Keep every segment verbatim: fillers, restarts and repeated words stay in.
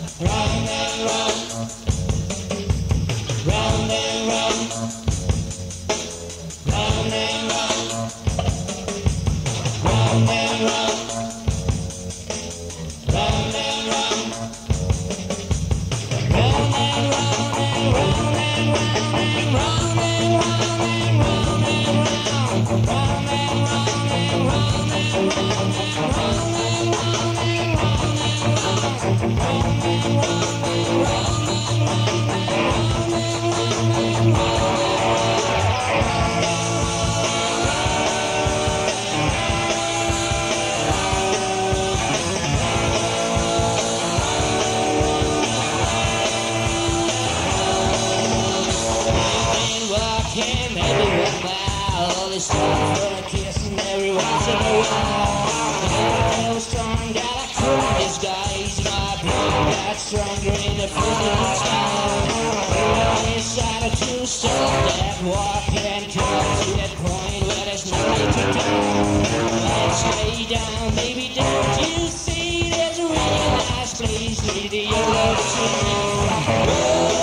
round and round, round and round, round and round, round and round, round and round, round and round and round and round and round and round and round and round, round and round and round and round and round. Stop for a kiss and every once in a while I was strong that I couldn't disguise my pain got stronger in the prison style I decided to stop that walk and come to that point where there's nothing to do let's lay down, baby, don't you see there's a really nice place near the yellow sea.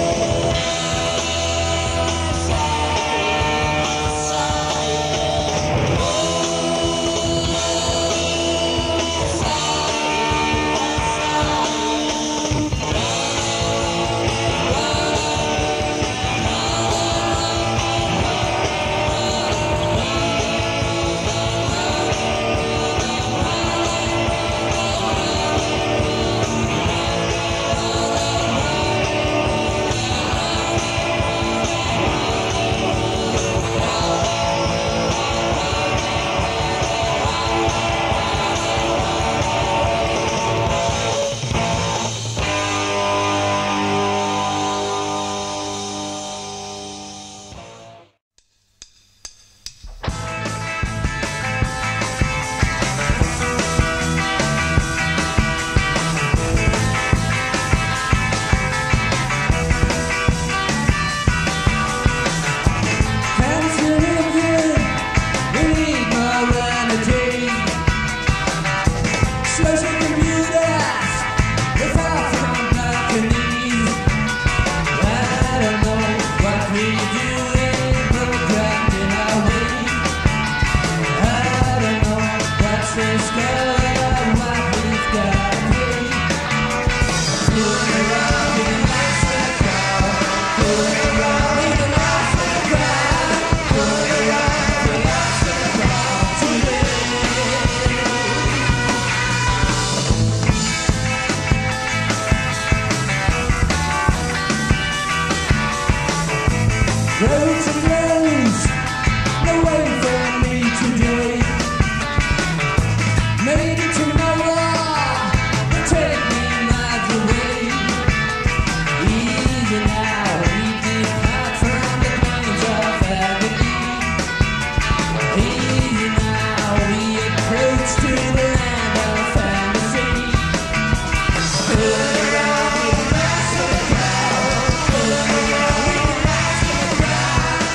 Roads and roads, no way for me today. Made it to nowhere, take me miles away. Easy now, easy out from the pains of agony. Easy now, we approach to the land of fantasy. Good around with the rest of the crowd. Good around with the rest of the crowd.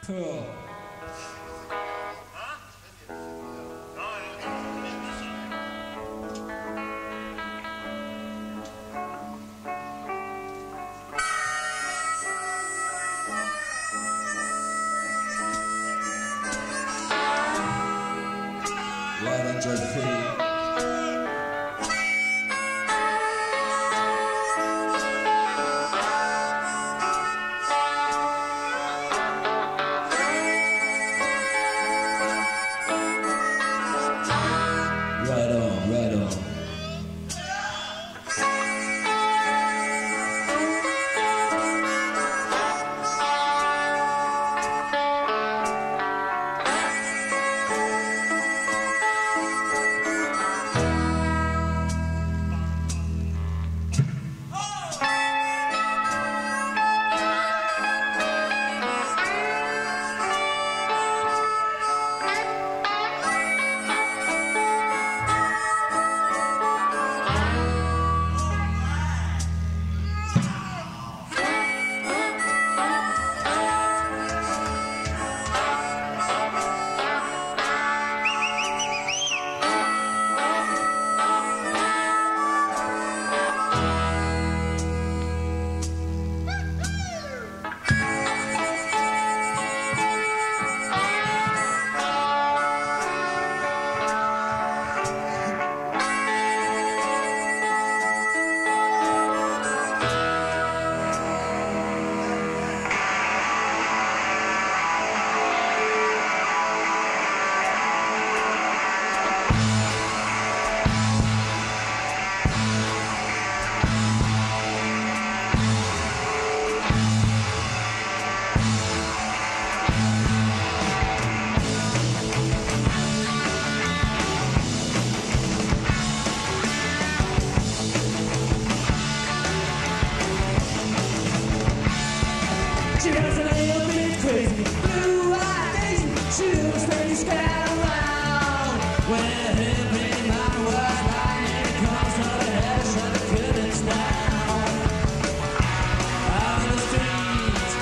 Pearl. Right on George Free. Right on, right on. She was a little bit crazy, blue-eyed Daisy. She was pretty scared around. When it hit me, my word, lightning comes from the head, shut the curtains down. Out in the streets,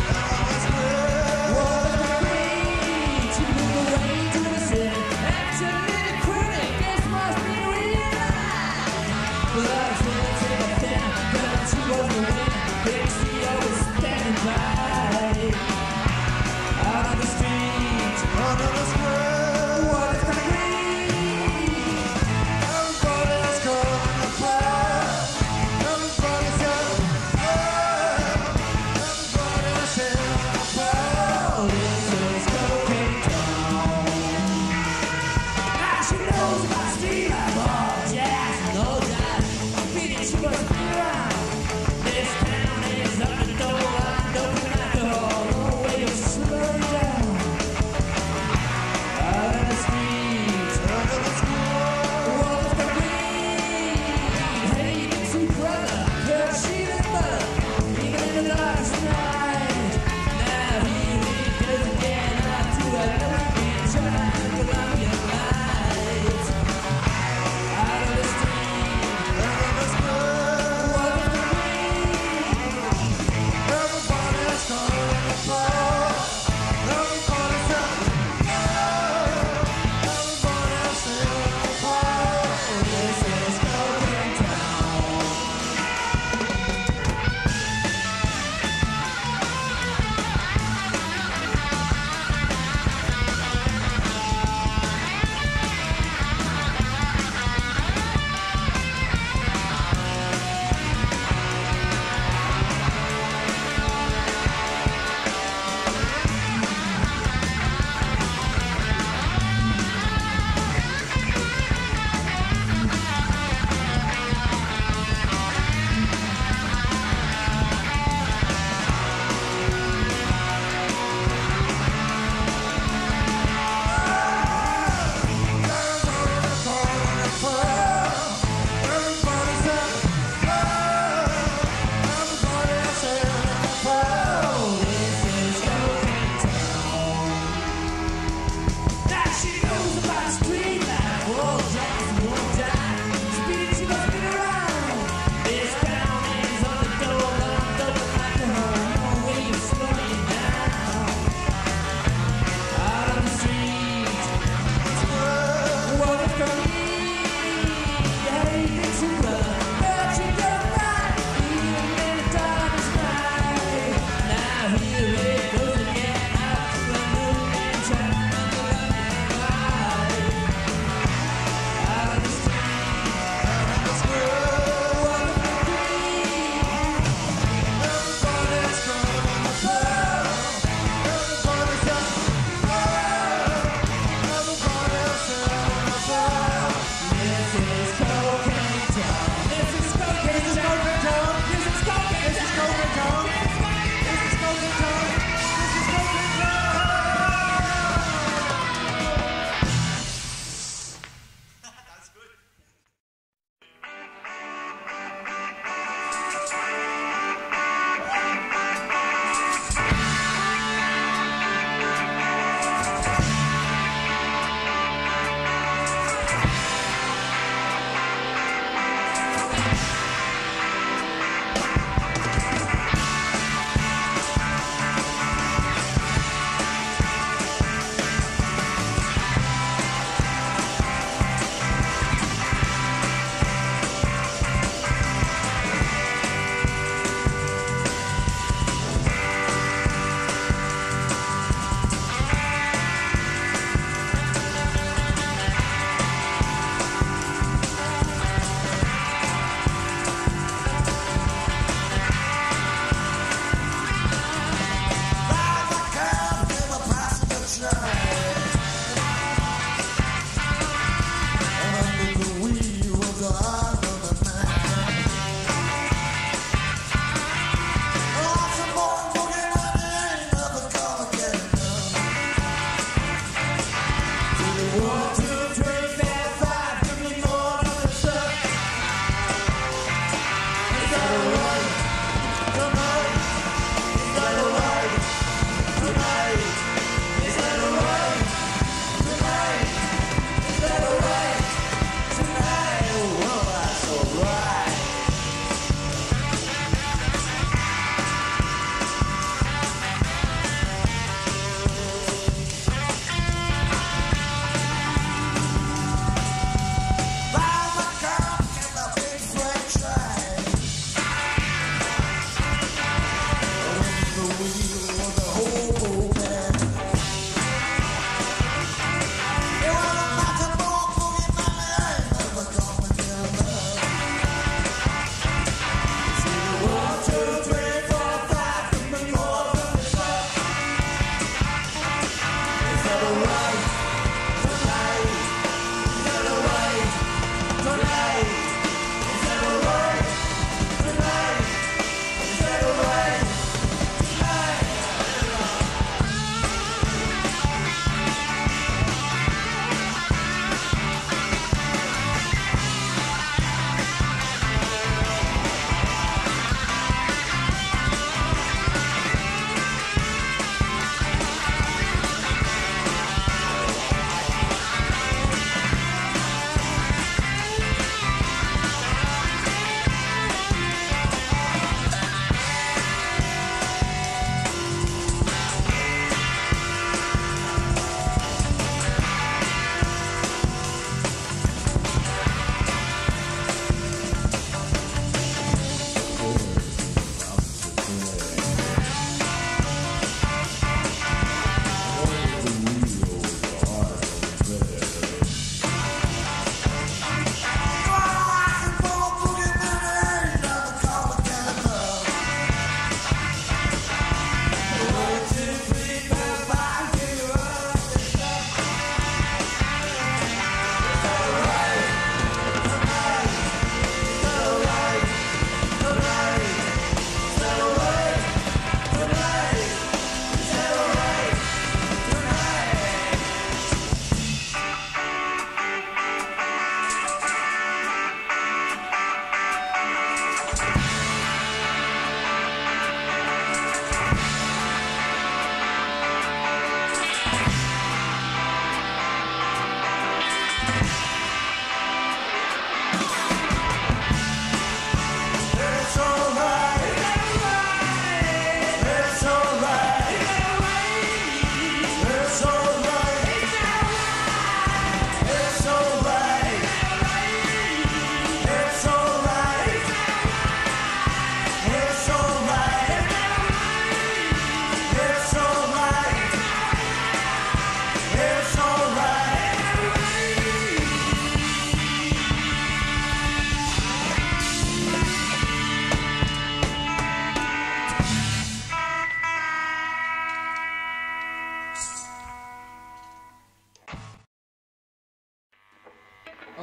what a great. She moved away to the city, actually the critic, this must be real. But I still take a pen, but she was the winner. Big C O was standing by. Out on the street, under the square, what is the green? Everybody's calling the fire. Everybody's saying, everybody's saying the fire. This is Cocaine Town. Now she knows about street life, jazz, no doubt. Beating she was around. This town is up the door, I know the night door. Slow down. Out in the streets, under the school, what is the green? Hey, you can see brother, girl, she the mother. Even in the darkest night, now here it goes again. I do I know you've been trying to put on your light. Out in the streets, under the school, what is the green? Everybody's calling the fire.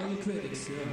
all your critics, sir.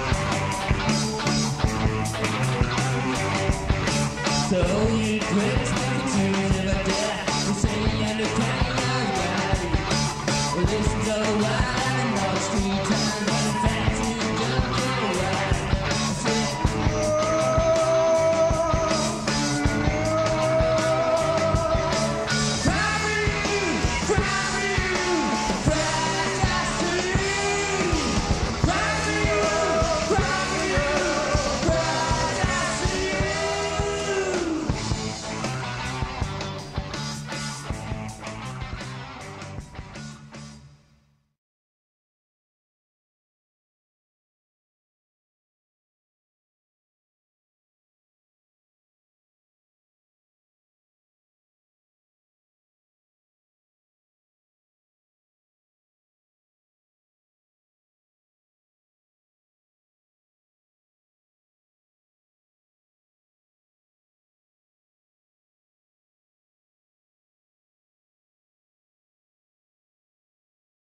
So you quit.